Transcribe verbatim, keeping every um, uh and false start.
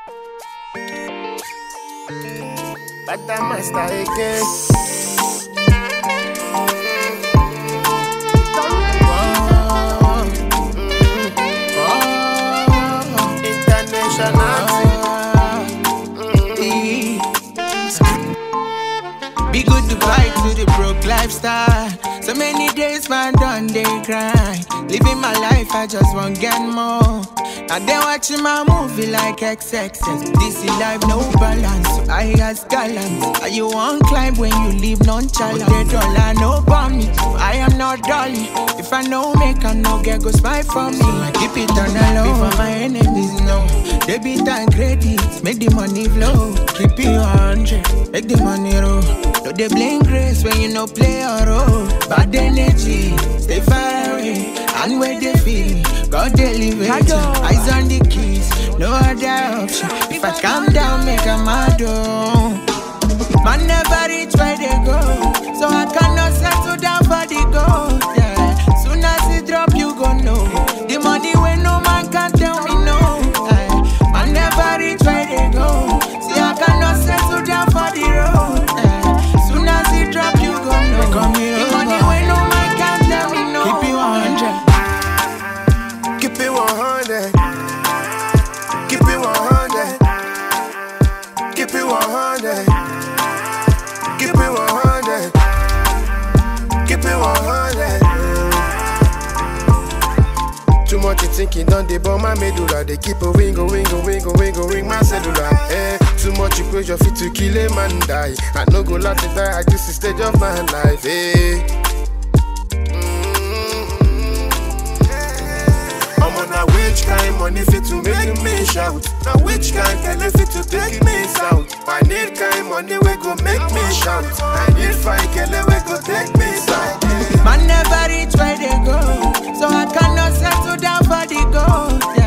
But I must again. Be good to fight to the broke lifestyle. So many days man done they grind. Living my life, I just want get more. Now they watching my movie like X X S. This is life, no balance. So I ask gallant. Are you on climb when you leave nonchalant? They don't lie, no bomb me. I am not dolly. If I know make I no get go spy for me. So I keep it on the low. Before my enemies know. Debit and credit, make the money flow. Keep it one hundred, make the money roll. No they blame grace when you no play a role. Bad energy, stay far away. And where they feel me, God deliver. Eyes on the keys, no other option. If I calm down, make a mad oh. Man never reach where they go, so I cannot settle down for the goal. Yeah. Soon as it drop, you gon' know. The money when no man can tell me no. Yeah. Man never reach where they go, see I cannot settle down for the road. Yeah. Soon as it drop, you gon' know. The money when no man can tell me no. Keep it one hundred. Keep it one hundred. Keep it one hundred. Keep it one hundred. Keep it one hundred. Keep it one hundred. Too much you thinking done they burn my medulla. They keep a ring, a ring, a ring, a ring, a ring my cellular. Eh, too much you pressure fit to kill a man die. I no go let it die. I this is stage of my life. Eh. I'm on a which kind money fit to make me shout. Now which kind can fit to take me out. I need kind money we go make me shout. I need five kele we go take me out. Man never reach where they go, so I cannot settle down for the goal. Yeah.